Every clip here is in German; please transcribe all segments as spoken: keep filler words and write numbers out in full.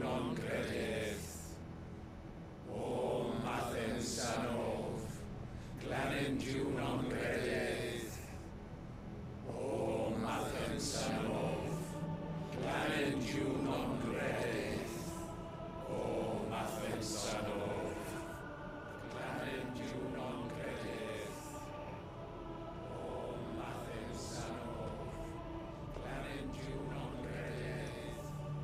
non credes. O Mathen Sanov, Clanen tu non credes. O Mathen Sanov, Clanen tu non credes. O Mathen Sanov, Clanen tu non credes. O Mathen Sanov, Clanen tu non credes.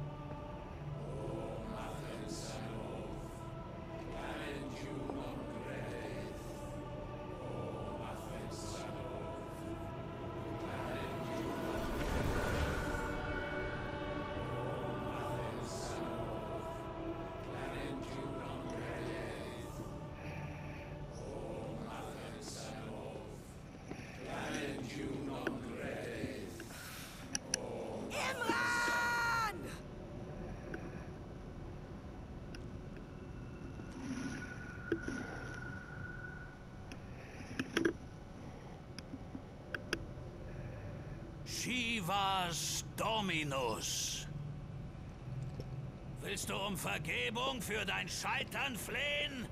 O Mathen Sanov, Clanen tu non credes. O Mathen Sanov, Clanen tu non Imran! Shivas Dominus. Willst du um Vergebung für dein Scheitern flehen?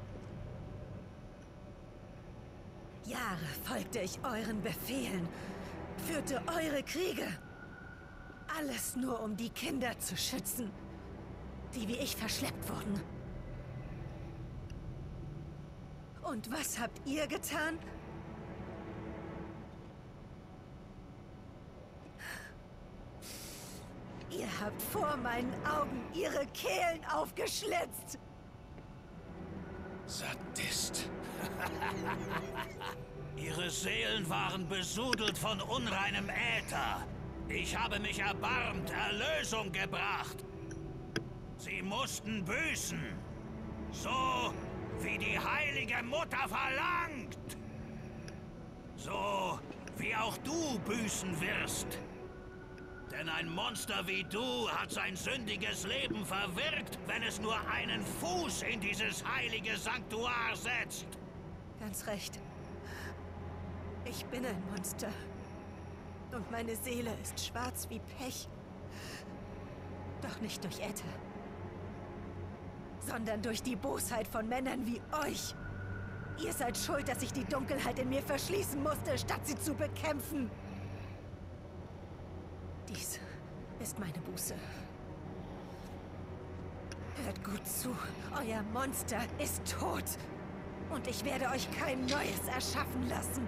Jahre folgte ich euren Befehlen, führte eure Kriege. Alles nur, um die Kinder zu schützen, die wie ich verschleppt wurden. Und was habt ihr getan? Ihr habt vor meinen Augen ihre Kehlen aufgeschlitzt. Sadist. Ihre Seelen waren besudelt von unreinem Äther. Ich habe mich erbarmt, Erlösung gebracht. Sie mussten büßen. So wie die heilige Mutter verlangt. So wie auch du büßen wirst. Denn ein Monster wie du hat sein sündiges Leben verwirkt, wenn es nur einen Fuß in dieses heilige Sanktuar setzt. Ganz recht. Ich bin ein Monster. Und meine Seele ist schwarz wie Pech. Doch nicht durch Äther, sondern durch die Bosheit von Männern wie euch. Ihr seid schuld, dass ich die Dunkelheit in mir verschließen musste, statt sie zu bekämpfen. Dies ist meine Buße. Hört gut zu, euer Monster ist tot. Und ich werde euch kein neues erschaffen lassen.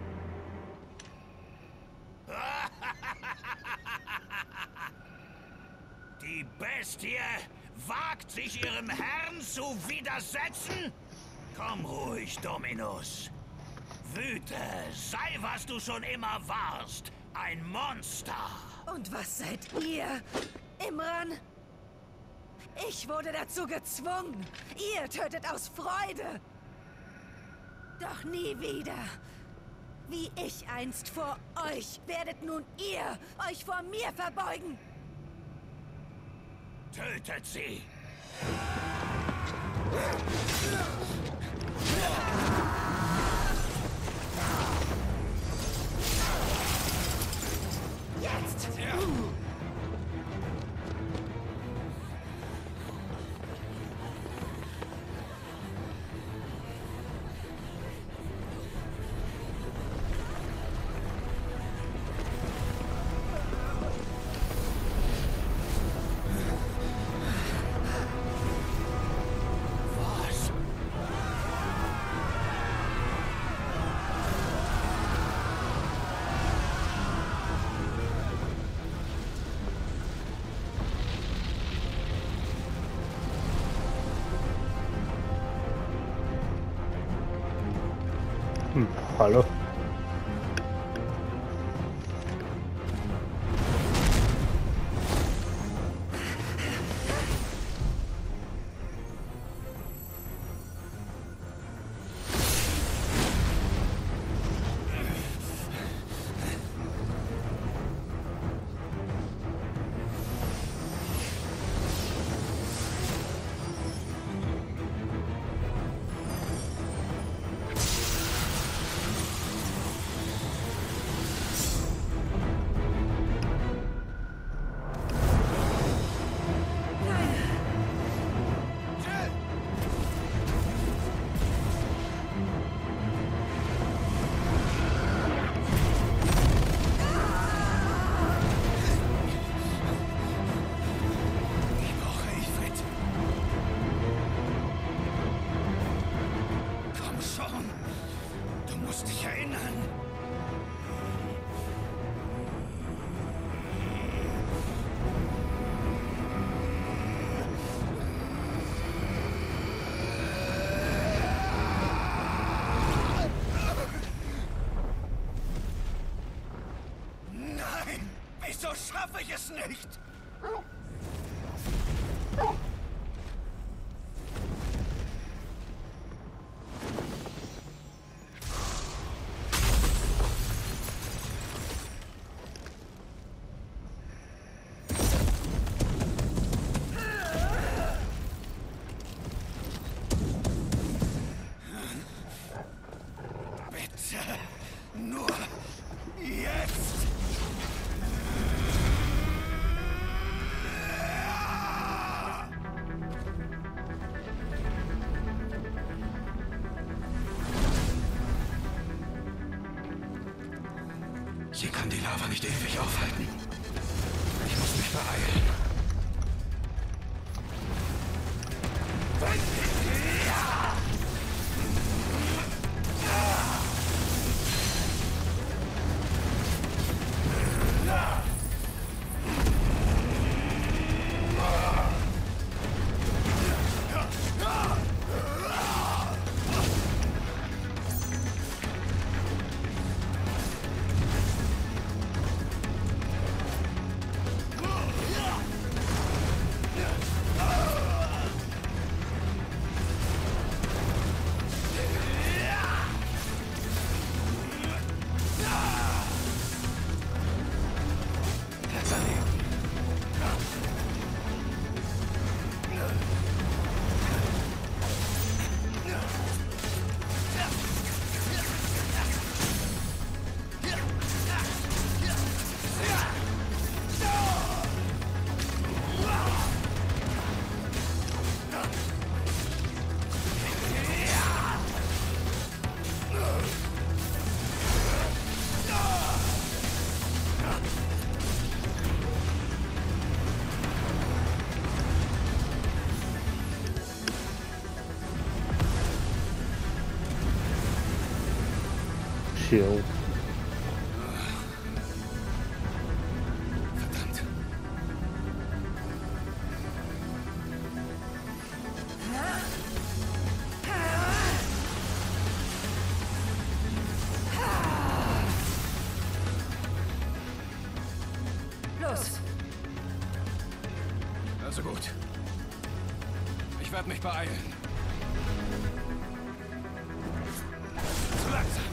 Die Bestie wagt sich ihrem Herrn zu widersetzen? Komm ruhig, Dominus. Wüte, sei was du schon immer warst. Ein Monster. Und was seid ihr, Imran? Ich wurde dazu gezwungen. Ihr tötet aus Freude. Doch nie wieder. Wie ich einst vor euch, werdet nun ihr euch vor mir verbeugen. Tötet sie! Jetzt! Ja. Hm, hallo. ich es nicht! Nur jetzt! Sie kann die Lava nicht ewig aufhalten. Ich muss mich beeilen. Shield. Verdammt. Los! Also gut. Ich werde mich beeilen. Zu langsam.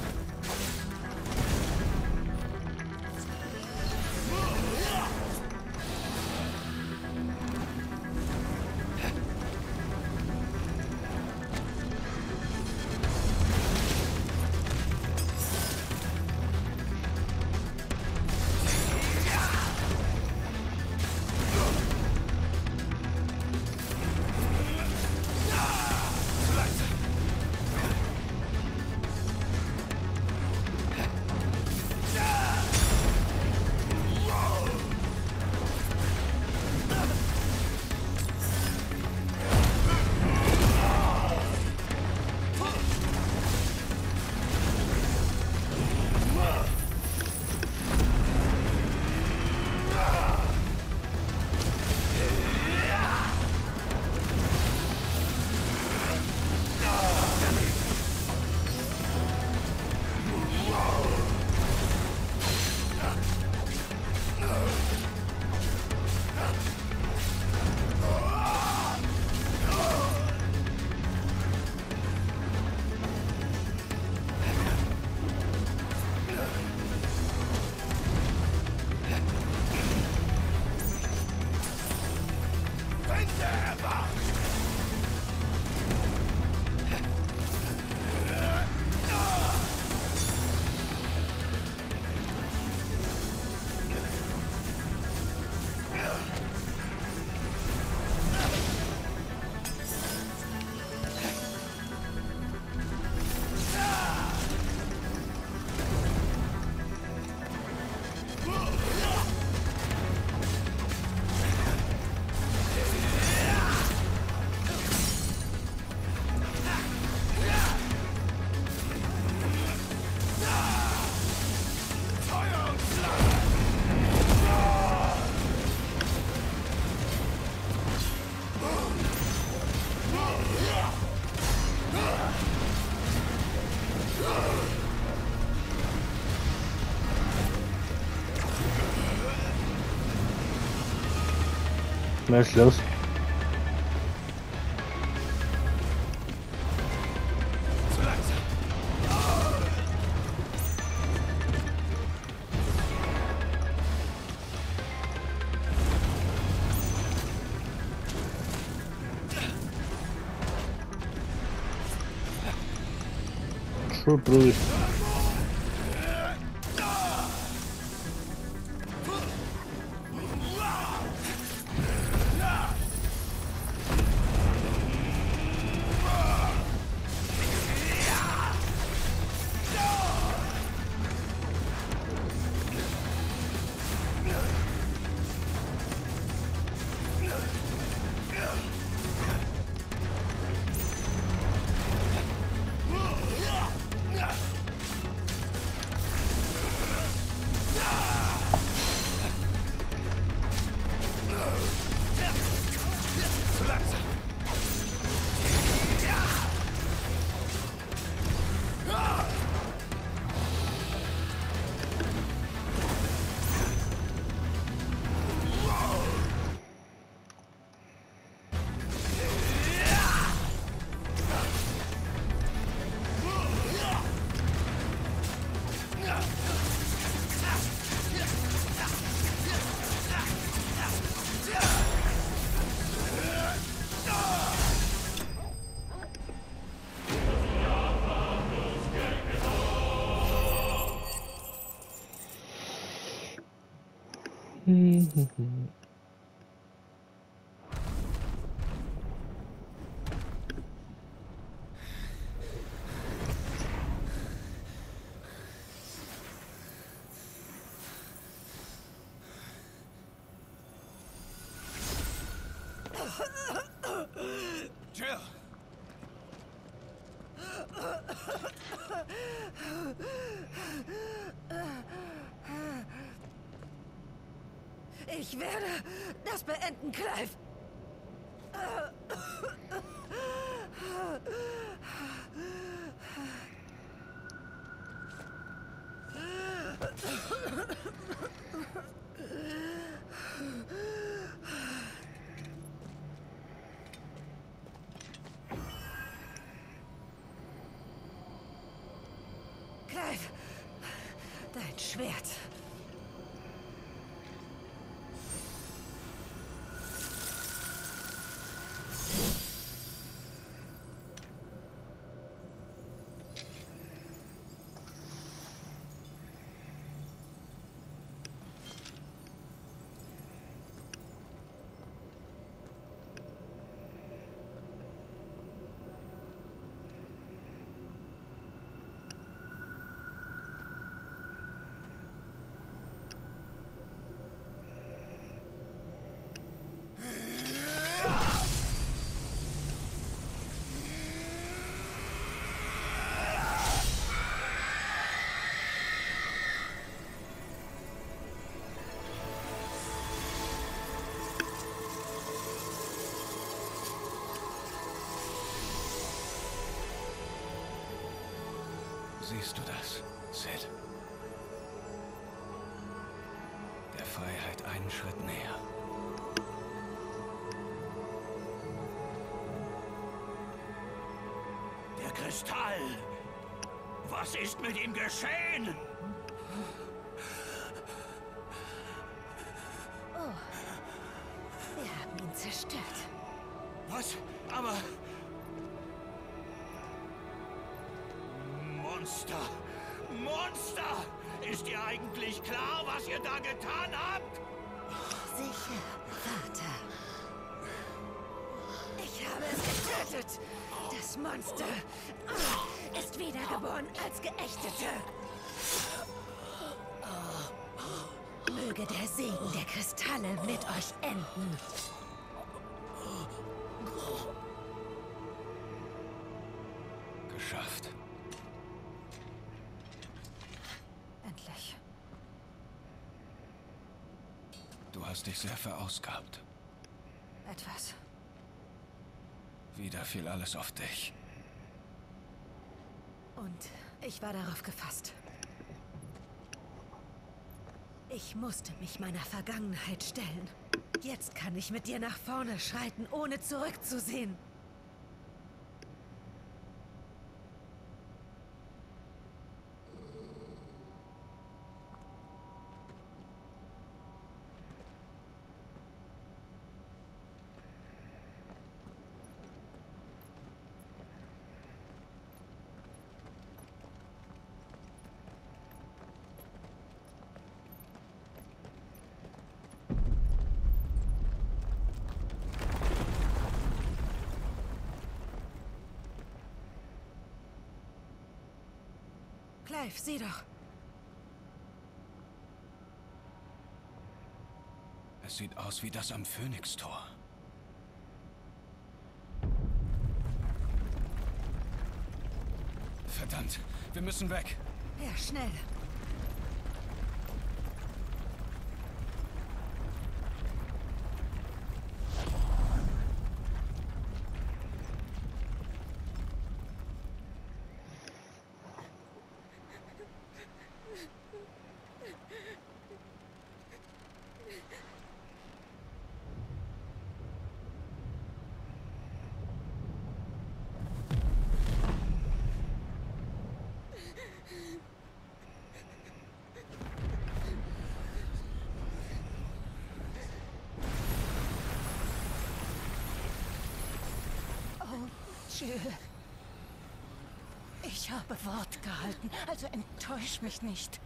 Was ist los? Zu langsam. True Bruce. Jill! Ich werde das beenden, Clive. Clive, dein Schwert. Siehst du das, Sid? Der Freiheit einen Schritt näher. Der Kristall! Was ist mit ihm geschehen? Oh, wir haben ihn zerstört. Was? Aber... Monster! Monster! Ist dir eigentlich klar, was ihr da getan habt? Sicher, Vater. Ich habe es getötet. Das Monster ist wiedergeboren als Geächtete. Möge der Segen der Kristalle mit euch enden. Geschafft. Endlich. Du hast dich sehr verausgabt. Etwas. Wieder fiel alles auf dich. Und ich war darauf gefasst. Ich musste mich meiner Vergangenheit stellen. Jetzt kann ich mit dir nach vorne schreiten, ohne zurückzusehen. Clive, sieh doch. Es sieht aus wie das am Phönix-Tor. Verdammt, wir müssen weg. Ja, schnell. Jill. Ich habe Wort gehalten, also enttäusch mich nicht.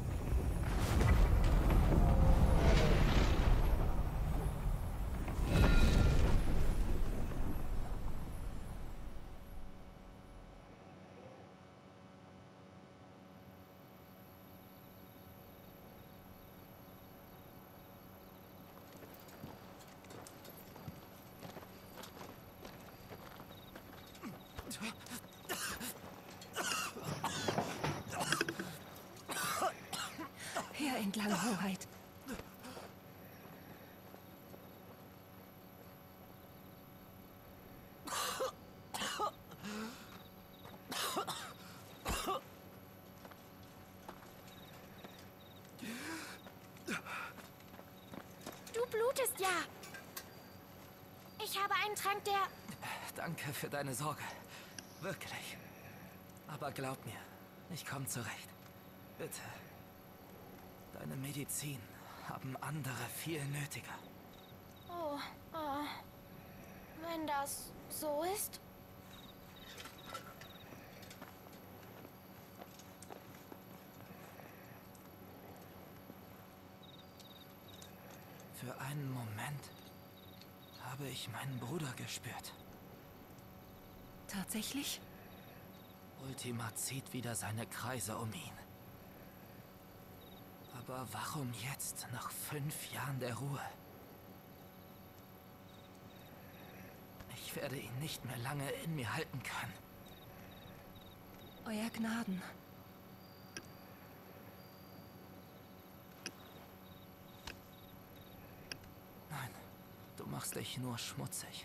Hier entlang, Hoheit. Du blutest ja. Ich habe einen Trank, der... Danke für deine Sorge. Wirklich. Aber glaub mir, ich komme zurecht. Bitte. Deine Medizin haben andere viel nötiger. Oh, oh. Wenn das so ist... Für einen Moment habe ich meinen Bruder gespürt. Tatsächlich? Ultima zieht wieder seine Kreise um ihn. Aber warum jetzt, nach fünf Jahren der Ruhe? Ich werde ihn nicht mehr lange in mir halten können. Euer Gnaden. Nein, du machst dich nur schmutzig.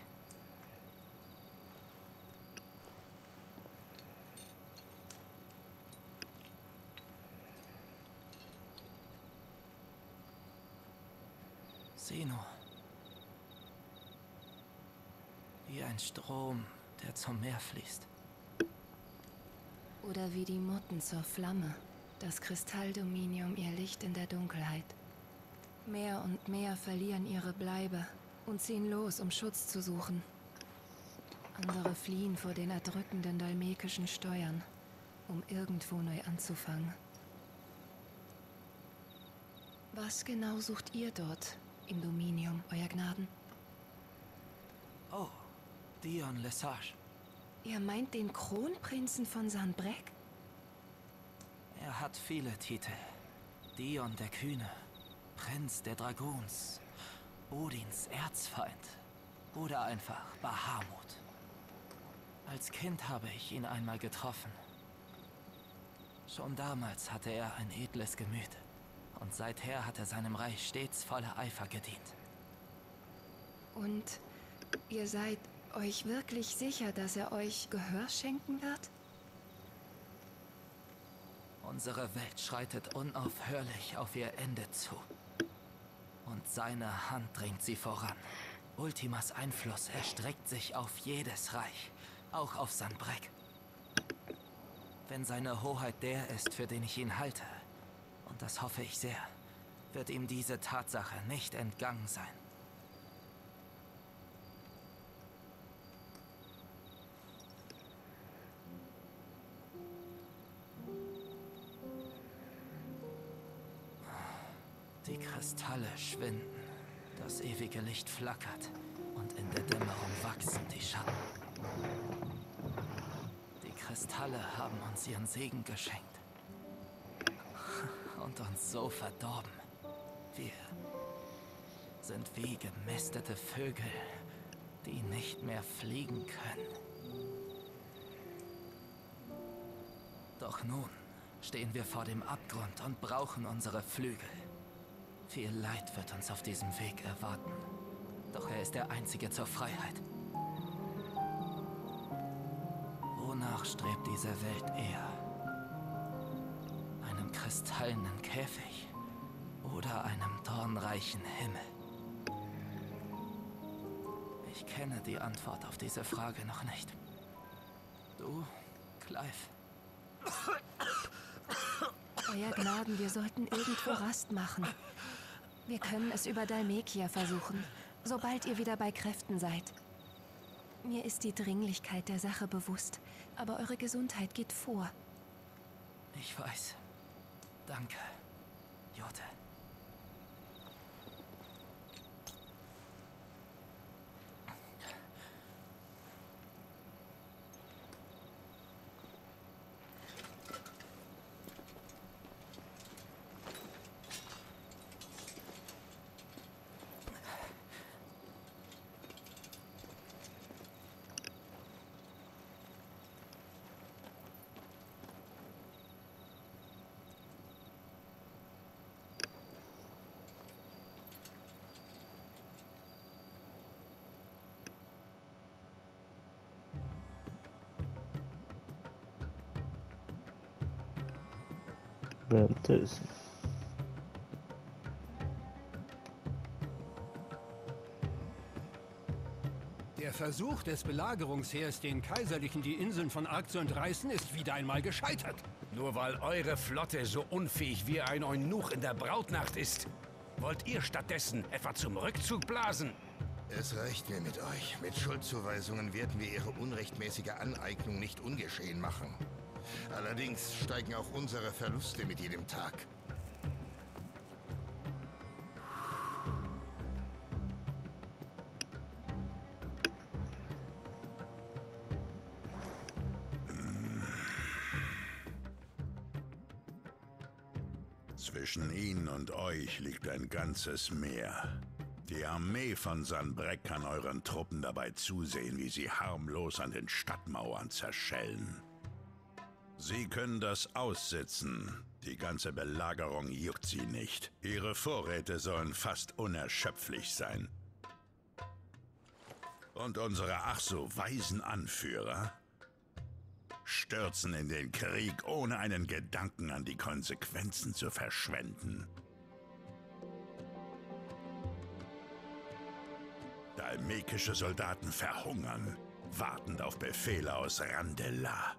Sieh nur. Wie ein Strom, der zum Meer fließt. Oder wie die Motten zur Flamme, das Kristalldominium ihr Licht in der Dunkelheit. Mehr und mehr verlieren ihre Bleibe und ziehen los, um Schutz zu suchen. Andere fliehen vor den erdrückenden dalmekischen Steuern, um irgendwo neu anzufangen. Was genau sucht ihr dort im Dominium, Euer Gnaden? Oh, Dion Lesage. Ihr meint den Kronprinzen von Sanbreque? Er hat viele Titel. Dion der Kühne, Prinz der Dragoons, Odins Erzfeind oder einfach Bahamut. Als Kind habe ich ihn einmal getroffen. Schon damals hatte er ein edles Gemüt und seither hat er seinem Reich stets voller Eifer gedient. Und ihr seid euch wirklich sicher, dass er euch Gehör schenken wird? Unsere Welt schreitet unaufhörlich auf ihr Ende zu. Und seine Hand drängt sie voran. Ultimas Einfluss erstreckt sich auf jedes Reich, auch auf Sanbreque. Wenn seine Hoheit der ist, für den ich ihn halte, und das hoffe ich sehr, wird ihm diese Tatsache nicht entgangen sein. Die Kristalle schwinden, das ewige Licht flackert und in der Dämmerung wachsen die Schatten. Die Kristalle haben uns ihren Segen geschenkt und uns so verdorben. Wir sind wie gemästete Vögel, die nicht mehr fliegen können. Doch nun stehen wir vor dem Abgrund und brauchen unsere Flügel. Viel Leid wird uns auf diesem Weg erwarten. Doch er ist der einzige zur Freiheit. Wonach strebt diese Welt eher? Einem kristallenen Käfig oder einem dornreichen Himmel? Ich kenne die Antwort auf diese Frage noch nicht. Du, Clive? Euer Gnaden, wir sollten irgendwo Rast machen. Wir können es über Dhalmekia versuchen, sobald ihr wieder bei Kräften seid. Mir ist die Dringlichkeit der Sache bewusst, aber eure Gesundheit geht vor. Ich weiß. Danke, Jote. Währenddessen. Der Versuch des Belagerungsheers, den Kaiserlichen die Inseln von Ark zu entreißen, ist wieder einmal gescheitert. Nur weil eure Flotte so unfähig wie ein Eunuch in der Brautnacht ist, wollt ihr stattdessen etwa zum Rückzug blasen? Es reicht mir mit euch. Mit Schuldzuweisungen werden wir ihre unrechtmäßige Aneignung nicht ungeschehen machen. Allerdings steigen auch unsere Verluste mit jedem Tag. Zwischen ihnen und euch liegt ein ganzes Meer. Die Armee von Sanbreque kann euren Truppen dabei zusehen, wie sie harmlos an den Stadtmauern zerschellen. Sie können das aussitzen. Die ganze Belagerung juckt sie nicht. Ihre Vorräte sollen fast unerschöpflich sein. Und unsere ach so weisen Anführer stürzen in den Krieg, ohne einen Gedanken an die Konsequenzen zu verschwenden. Dhalmekische Soldaten verhungern, wartend auf Befehle aus Randela.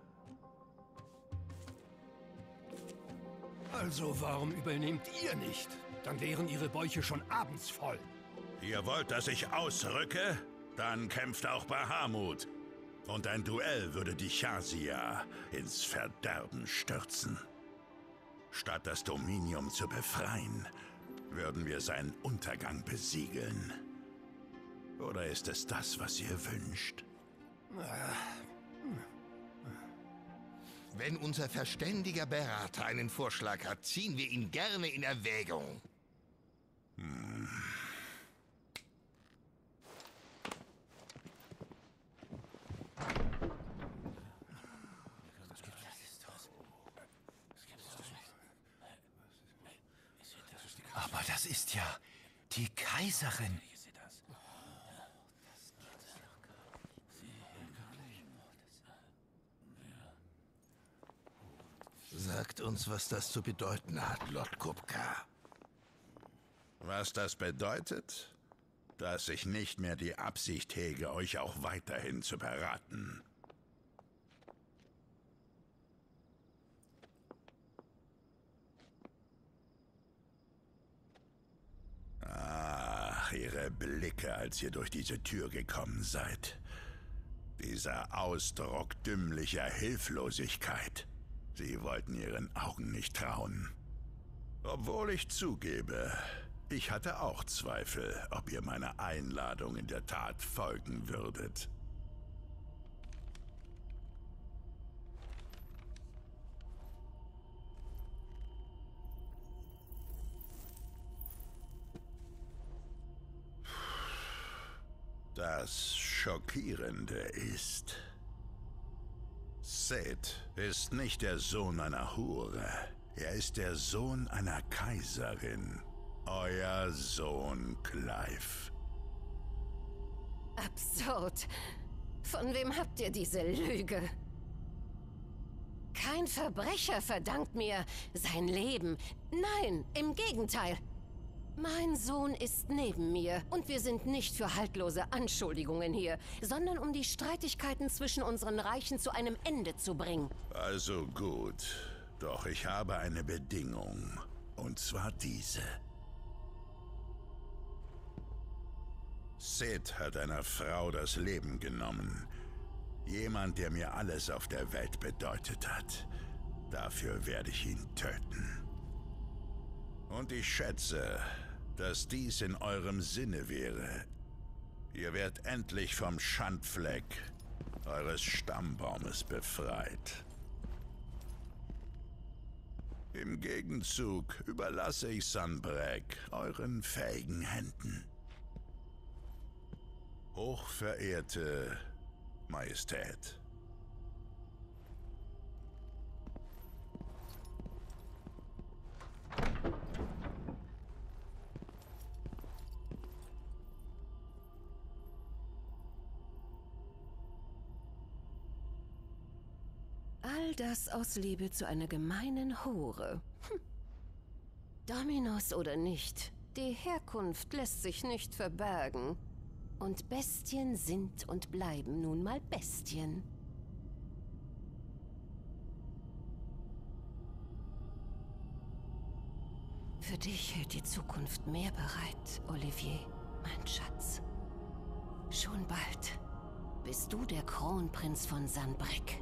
Also warum übernehmt ihr nicht? Dann wären ihre Bäuche schon abends voll. Ihr wollt, dass ich ausrücke? Dann kämpft auch Bahamut. Und ein Duell würde die Chazia ins Verderben stürzen. Statt das Dominium zu befreien, würden wir seinen Untergang besiegeln. Oder ist es das, was ihr wünscht? Wenn unser verständiger Berater einen Vorschlag hat, ziehen wir ihn gerne in Erwägung. Hm. Aber das ist ja die Kaiserin. Sagt uns, was das zu bedeuten hat, Lord Kupka. Was das bedeutet? Dass ich nicht mehr die Absicht hege, euch auch weiterhin zu beraten. Ach, ihre Blicke, als ihr durch diese Tür gekommen seid. Dieser Ausdruck dümmlicher Hilflosigkeit. Sie wollten ihren Augen nicht trauen. Obwohl ich zugebe, ich hatte auch Zweifel, ob ihr meiner Einladung in der Tat folgen würdet. Das Schockierende ist, Seth ist nicht der Sohn einer Hure. Er ist der Sohn einer Kaiserin. Euer Sohn Clive. Absurd. Von wem habt ihr diese Lüge? Kein Verbrecher verdankt mir sein Leben. Nein, im Gegenteil. Mein Sohn ist neben mir und wir sind nicht für haltlose Anschuldigungen hier, sondern um die Streitigkeiten zwischen unseren Reichen zu einem Ende zu bringen. Also gut, doch ich habe eine Bedingung, und zwar diese. Seth hat einer Frau das Leben genommen. Jemand, der mir alles auf der Welt bedeutet hat. Dafür werde ich ihn töten. Und ich schätze, dass dies in eurem Sinne wäre. Ihr werdet endlich vom Schandfleck eures Stammbaumes befreit. Im Gegenzug überlasse ich Sanbreque euren fähigen Händen. Hochverehrte Majestät. All das aus Liebe zu einer gemeinen Hure. Hm. Dominus oder nicht, die Herkunft lässt sich nicht verbergen. Und Bestien sind und bleiben nun mal Bestien. Für dich hält die Zukunft mehr bereit, Olivier, mein Schatz. Schon bald bist du der Kronprinz von Sanbreque.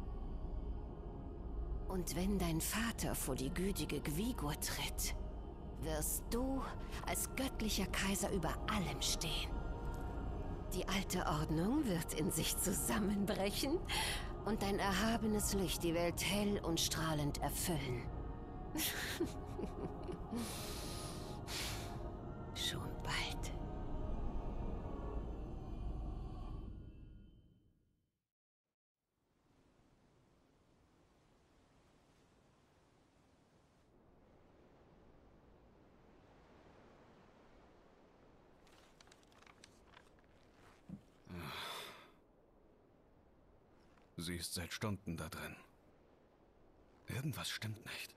Und wenn dein Vater vor die gütige Gwigur tritt, wirst du als göttlicher Kaiser über allem stehen. Die alte Ordnung wird in sich zusammenbrechen und dein erhabenes Licht die Welt hell und strahlend erfüllen. Schon bald. Sie ist seit Stunden da drin. Irgendwas stimmt nicht.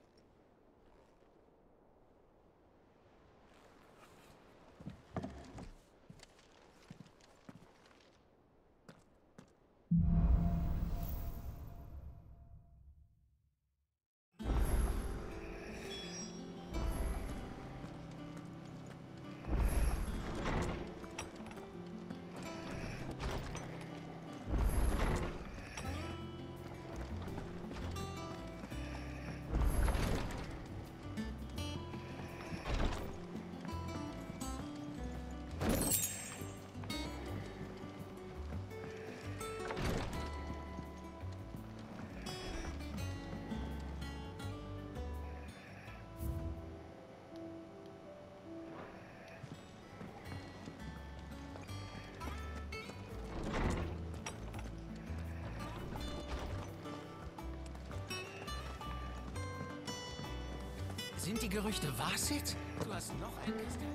Sind die Gerüchte wahr, Sid? Du hast noch ein Kristall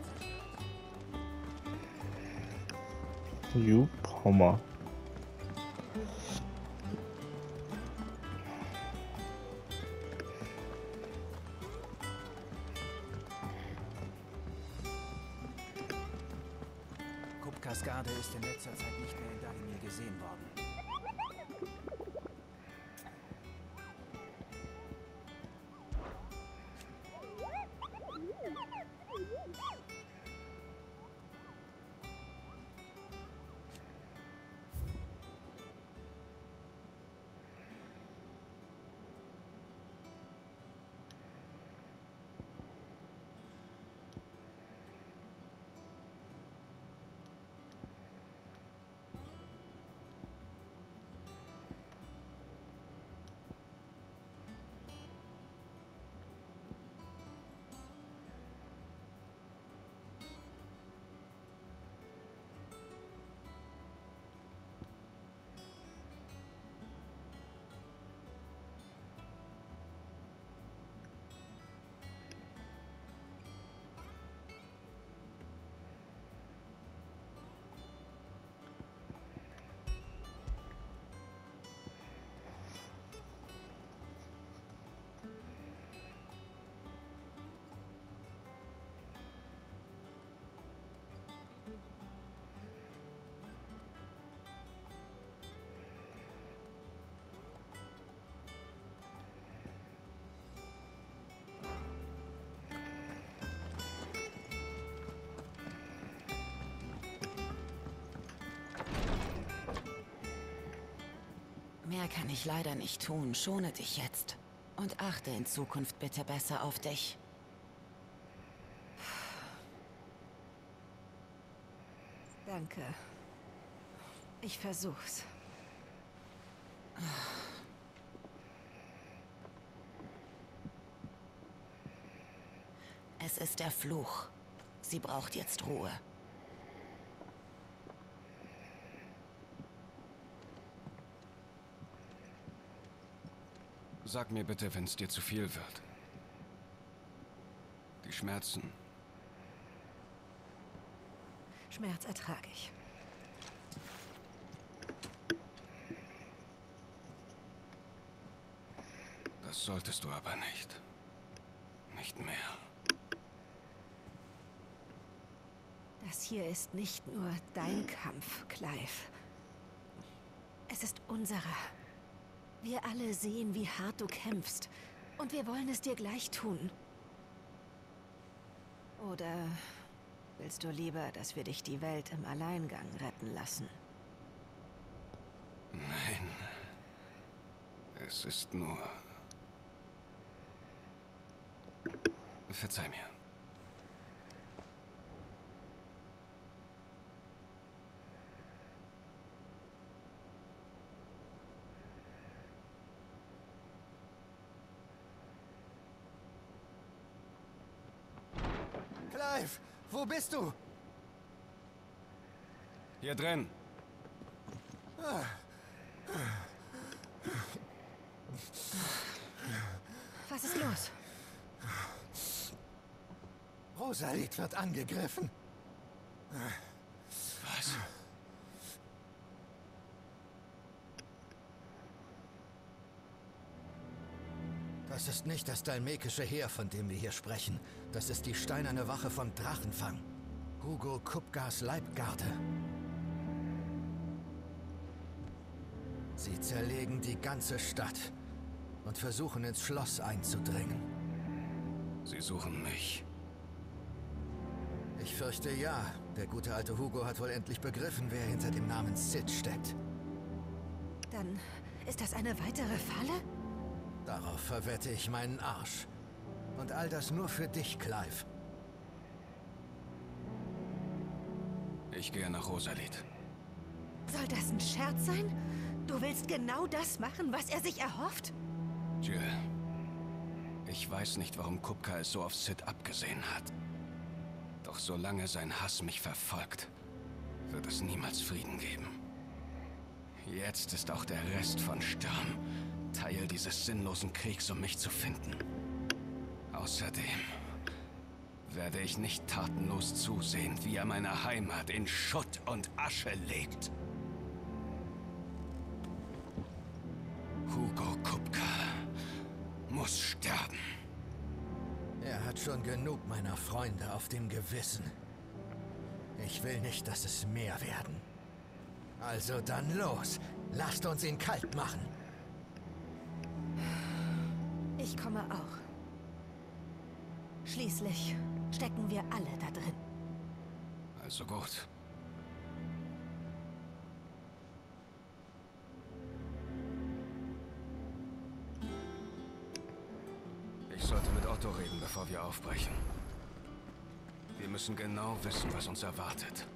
zerstört. Jupp, Hammer. Königsgarde ist in letzter Zeit nicht mehr in Dalimir gesehen worden. Mehr kann ich leider nicht tun. Schone dich jetzt. Und achte in Zukunft bitte besser auf dich. Danke. Ich versuch's. Es ist der Fluch. Sie braucht jetzt Ruhe. Sag mir bitte, wenn es dir zu viel wird. Die Schmerzen. Schmerz ertrage ich. Das solltest du aber nicht. Nicht mehr. Das hier ist nicht nur dein Kampf, Clive. Es ist unserer. Wir alle sehen, wie hart du kämpfst. Und wir wollen es dir gleich tun. Oder willst du lieber, dass wir dich die Welt im Alleingang retten lassen? Nein. Es ist nur... Verzeih mir. Clive, wo bist du? Hier drin. Was ist los? Rosalit wird angegriffen. Was? Das ist nicht das dalmekische Heer, von dem wir hier sprechen. Das ist die steinerne Wache von Drachenfang. Hugo Kupgas Leibgarde. Sie zerlegen die ganze Stadt und versuchen ins Schloss einzudringen. Sie suchen mich. Ich fürchte ja. Der gute alte Hugo hat wohl endlich begriffen, wer hinter dem Namen Cid steckt. Dann ist das eine weitere Falle? Darauf verwette ich meinen Arsch. Und all das nur für dich, Clive. Ich gehe nach Rosalit. Soll das ein Scherz sein? Du willst genau das machen, was er sich erhofft? Jill, ich weiß nicht, warum Kupka es so auf Cid abgesehen hat. Doch solange sein Hass mich verfolgt, wird es niemals Frieden geben. Jetzt ist auch der Rest von Sturm Teil dieses sinnlosen Kriegs, um mich zu finden. Außerdem werde ich nicht tatenlos zusehen, wie er meine Heimat in Schutt und Asche legt. Hugo Kupka muss sterben. Er hat schon genug meiner Freunde auf dem Gewissen. Ich will nicht, dass es mehr werden. Also dann los. Lasst uns ihn kalt machen. Ich komme auch. Schließlich stecken wir alle da drin. Also gut. Ich sollte mit Otto reden, bevor wir aufbrechen. Wir müssen genau wissen, was uns erwartet.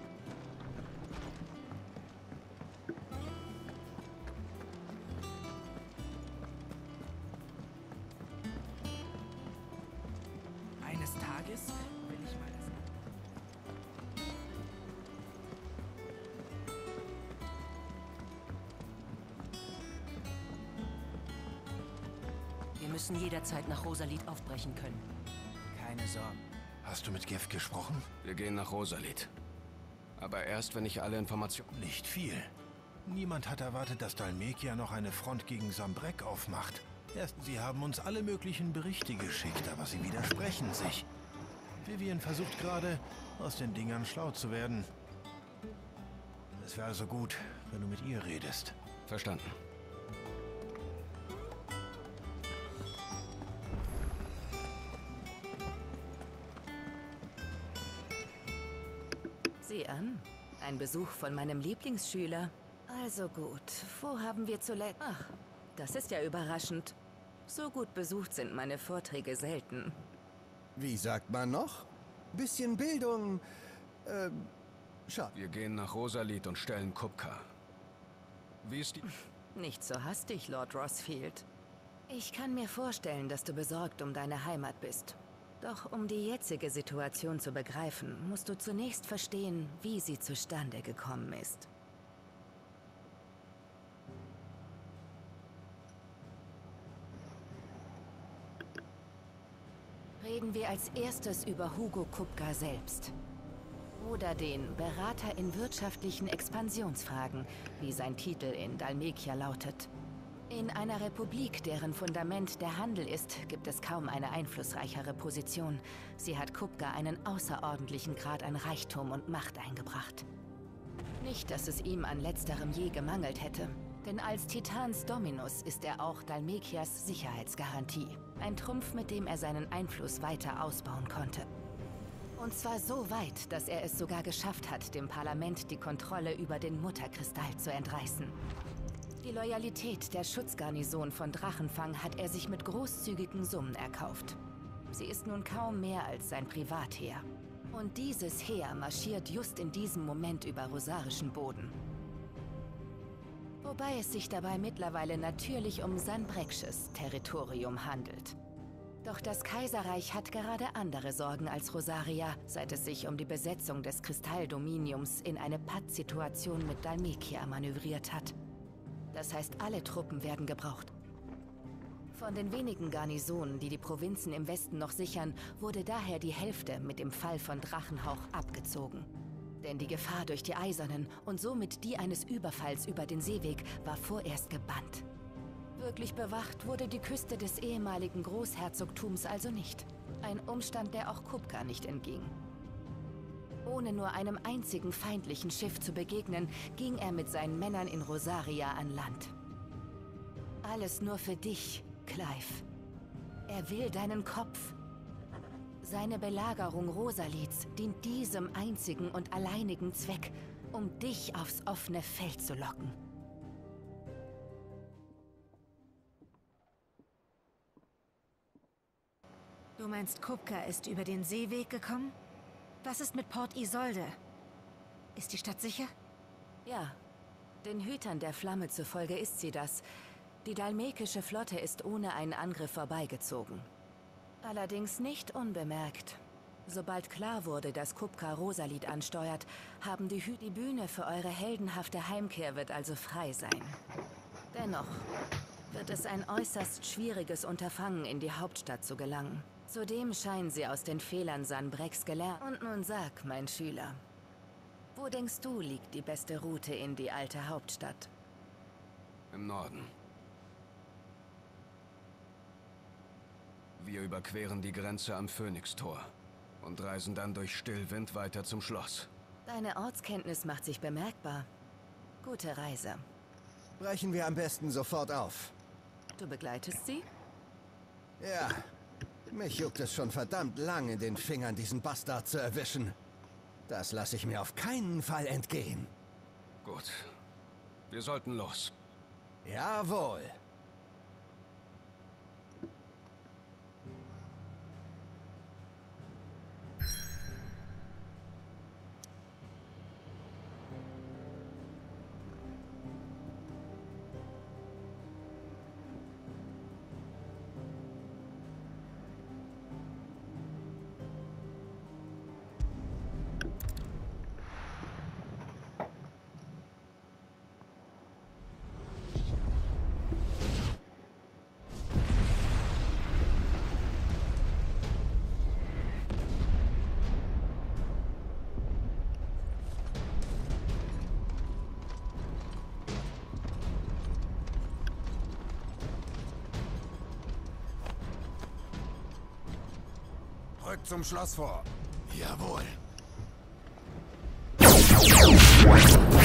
Eines Tages will ich mal das... Wir müssen jederzeit nach Rosalit aufbrechen können. Keine Sorgen. Hast du mit Gev gesprochen? Wir gehen nach Rosalit. Aber erst, wenn ich alle Informationen... Nicht viel. Niemand hat erwartet, dass Dhalmekia noch eine Front gegen Sanbreque aufmacht. Erst, sie haben uns alle möglichen Berichte geschickt, aber sie widersprechen sich. Vivian versucht gerade, aus den Dingern schlau zu werden. Es wäre also gut, wenn du mit ihr redest. Verstanden. Sieh an. Ein Besuch von meinem Lieblingsschüler. Also gut, wo haben wir zuletzt... Ach, das ist ja überraschend. So gut besucht sind meine Vorträge selten. Wie sagt man noch? Bisschen Bildung... Äh... Schade. Wir gehen nach Rosalit und stellen Kupka. Wie ist die... Nicht so hastig, Lord Rossfield. Ich kann mir vorstellen, dass du besorgt um deine Heimat bist. Doch um die jetzige Situation zu begreifen, musst du zunächst verstehen, wie sie zustande gekommen ist. Reden wir als erstes über Hugo Kupka selbst. Oder den Berater in wirtschaftlichen Expansionsfragen, wie sein Titel in Dhalmekia lautet. In einer Republik, deren Fundament der Handel ist, gibt es kaum eine einflussreichere Position. Sie hat Kupka einen außerordentlichen Grad an Reichtum und Macht eingebracht. Nicht, dass es ihm an letzterem je gemangelt hätte. Denn als Titans Dominus ist er auch Dhalmekias Sicherheitsgarantie. Ein Trumpf, mit dem er seinen Einfluss weiter ausbauen konnte. Und zwar so weit, dass er es sogar geschafft hat, dem Parlament die Kontrolle über den Mutterkristall zu entreißen. Die Loyalität der Schutzgarnison von Drachenfang hat er sich mit großzügigen Summen erkauft. Sie ist nun kaum mehr als sein Privatheer. Und dieses Heer marschiert just in diesem Moment über rosarischen Boden. Wobei es sich dabei mittlerweile natürlich um Sanbreques Territorium handelt. Doch das Kaiserreich hat gerade andere Sorgen als Rosaria, seit es sich um die Besetzung des Kristalldominiums in eine Pattsituation mit Dhalmekia manövriert hat. Das heißt, alle Truppen werden gebraucht. Von den wenigen Garnisonen, die die Provinzen im Westen noch sichern, wurde daher die Hälfte mit dem Fall von Drachenhauch abgezogen. Denn die Gefahr durch die Eisernen und somit die eines Überfalls über den Seeweg war vorerst gebannt. Wirklich bewacht wurde die Küste des ehemaligen Großherzogtums also nicht. Ein Umstand, der auch Kupka nicht entging. Ohne nur einem einzigen feindlichen Schiff zu begegnen, ging er mit seinen Männern in Rosaria an Land. Alles nur für dich, Clive. Er will deinen Kopf. Seine Belagerung Rosalits dient diesem einzigen und alleinigen Zweck, um dich aufs offene Feld zu locken. Du meinst, Kupka ist über den Seeweg gekommen? Was ist mit Port Isolde? Ist die Stadt sicher? Ja. Den Hütern der Flamme zufolge ist sie das. Die dhalmekische Flotte ist ohne einen Angriff vorbeigezogen. Allerdings nicht unbemerkt. Sobald klar wurde, dass Kupka Rosalit ansteuert, haben die Hüter die Bühne für eure heldenhafte Heimkehr wird also frei sein. Dennoch wird es ein äußerst schwieriges Unterfangen, in die Hauptstadt zu gelangen. Zudem scheinen sie aus den Fehlern Sanbreques gelernt. Und nun sag, mein Schüler, wo denkst du, liegt die beste Route in die alte Hauptstadt? Im Norden. Wir überqueren die Grenze am Phönixtor und reisen dann durch Stillwind weiter zum Schloss. Deine Ortskenntnis macht sich bemerkbar. Gute Reise. Brechen wir am besten sofort auf. Du begleitest sie? Ja. Mich juckt es schon verdammt lang in den Fingern, diesen Bastard zu erwischen. Das lasse ich mir auf keinen Fall entgehen. Gut. Wir sollten los. Jawohl. Rückt zum Schloss vor. Jawohl.